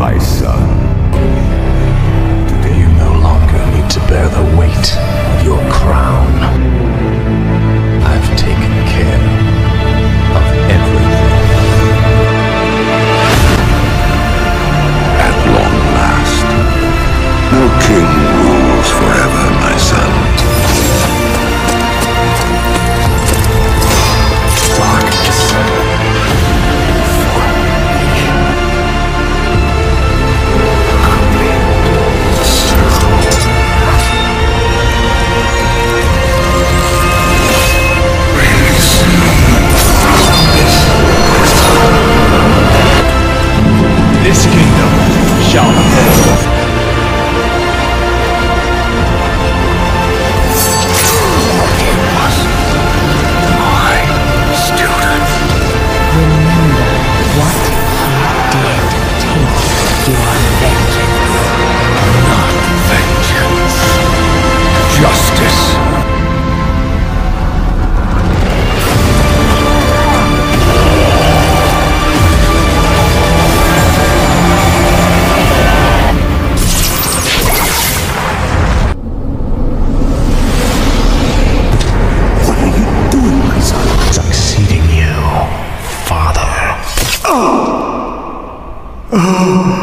my son. Today you no longer need to bear the weight of your crown. I've taken care of everything. At long last, no king rules forever, my son. Darkness. This kingdom shall fall. He was my student. Remember what he did. Take your vengeance. Not vengeance. Justice. Succeeding you, father.